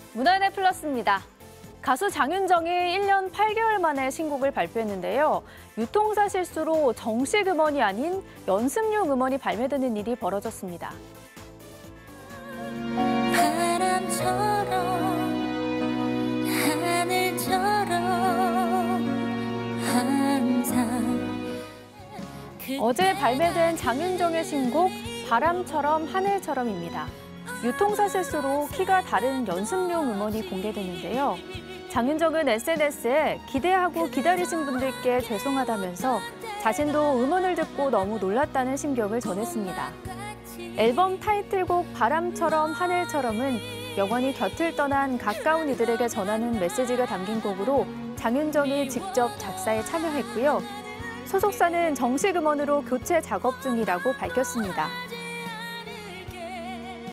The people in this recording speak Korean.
문화인의 플러스입니다. 가수 장윤정이 1년 8개월 만에 신곡을 발표했는데요. 유통사 실수로 정식 음원이 아닌 연습용 음원이 발매되는 일이 벌어졌습니다. 바람처럼 하늘처럼 항상 어제 발매된 장윤정의 신곡 바람처럼 하늘처럼입니다. 유통사 실수로 키가 다른 연습용 음원이 공개됐는데요. 장윤정은 SNS에 기대하고 기다리신 분들께 죄송하다면서 자신도 음원을 듣고 너무 놀랐다는 심경을 전했습니다. 앨범 타이틀곡 바람처럼 하늘처럼은 영원히 곁을 떠난 가까운 이들에게 전하는 메시지가 담긴 곡으로 장윤정이 직접 작사에 참여했고요. 소속사는 정식 음원으로 교체 작업 중이라고 밝혔습니다.